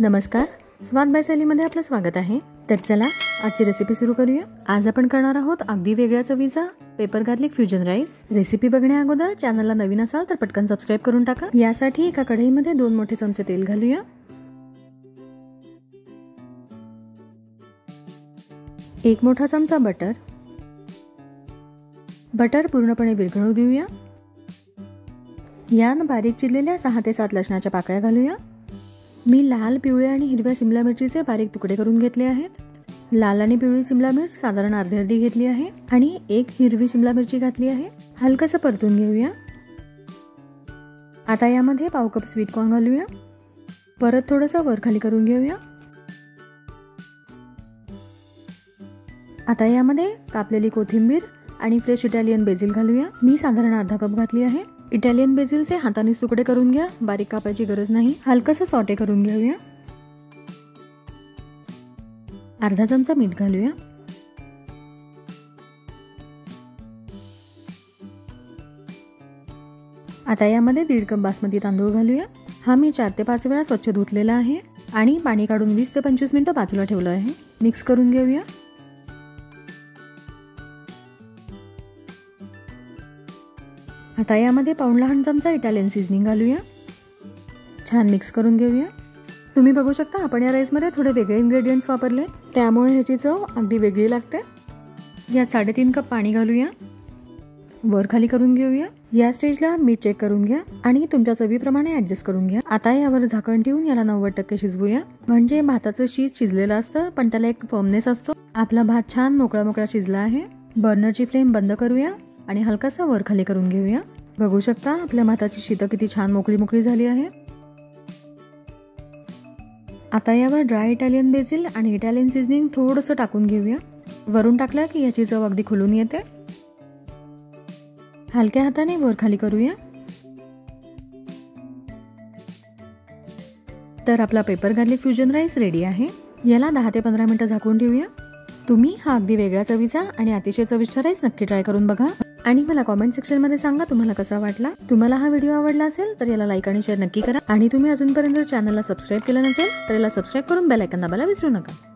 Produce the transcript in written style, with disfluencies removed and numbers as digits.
नमस्कार, स्वाद बाय सलीमध्ये आपलं स्वागत आहे। तर चला आजची रेसिपी सुरू करूया। आज आपण करणार आहोत अगदी वेगळ्या चवीचा pepper garlic fusion rice. Recipe बघण्या अगोदर चॅनलला नवीन असाल तर पटकन सबस्क्राइब करून टाका। यासाठी एका कढईमध्ये 2 मोठे चमचे तेल घालूया। 1 मोठा चमचा बटर पूर्णपणे विरघळू देऊया। यात बारीक चिरलेल्या 6 ते 7 लसणाच्या पाकळ्या घालूया। मी लाल, पिवळे आणि हिरव्या सिमला मिरचीचे बारीक तुकडे करून घेतले आहेत। लाल आणि पिवळी सिमला मिरची साधारण अर्धी घेतली आहे आणि 1 हिरवी सिमला मिरची घातली आहे। हलकसं परतून घेऊया। आता यामध्ये पाव कप स्वीट कॉर्न घालूया। परत थोडंसं वर खाली करून घेऊया। आता यामध्ये कापलेली कोथिंबीर आणि फ्रेश इटालियन बेसिल घालूया। मी साधारण अर्धा कप घातली आहे। इटालियन बेसिलचे हाताने तुकडे करून घ्या, बारीक कापायची गरज नाही। हलकसं सॉटे करून घेऊया। अर्धा चमचा मीठ घालूया। आता यामध्ये 1.5 कप बासमती तांदूळ घालूया। हा मी 4 ते 5 वेळा स्वच्छ धुतलेला आहे आणि पाणी काढून 20 ते 25 मिनिटं बाजूला ठेवलं आहे। मिक्स करून घेऊया। आता यामध्ये पाऊण लहान चमचा इटालियन सीझनिंग घालूया। छान मिक्स करून घेऊया। तुम्ही बघू शकता आपण या राईसमध्ये थोडे वेगळे इन्ग्रेडियंट्स वापरले, त्यामुळे ह्याची चव अगदी वेगळी लागते। यात 3.5 कप पाणी घालूया। वर खाली करून घेऊया। या स्टेजला मीठ चेक करून घ्या आणि तुमच्या चवीप्रमाणे ऍडजस्ट करून घ्या। आता यावर झाकण ठेवून याला 90% शिजवूया। म्हणजे भाताचं शीत शिजलेलं असतं पण त्याला एक फर्मनेस असतो। आपला भात छान मोकळा शिजला आहे। बर्नरची फ्लेम बंद करूया आणि हलकासा वर खाली करून घेऊया। बघू शकता आपल्या भाताची शीत किती छान मोकळी झाली आहे। आता यावर ड्राय इटालियन बेसिल आणि इटालियन सीझनिंग थोडंसं टाकून घेऊया। वरून टाकलं की याची चव अगदी खुलून येते। हलक्या हाताने वर खाली करूया। तर आपला pepper garlic fusion rice ready आहे। याला 10 ते 15 मिनिटं झाकून ठेवूया। तुम्ही हा अगदी वेगळ्या चवीचा आणि अतिशय चविष्ट राईस नक्की ट्राय करून बघा आणि मला कमेंट सेक्शन मध्ये सांगा तुम्हाला कसा वाटला। तुम्हाला हा व्हिडिओ आवडला असेल तर याला लाईक आणि शेअर नक्की करा आणि तुम्ही अजूनपर्यंत चॅनलला सबस्क्राइब केलं नसेल तर याला सबस्क्राइब करून बेल आयकॉन दाबायला विसरू नका।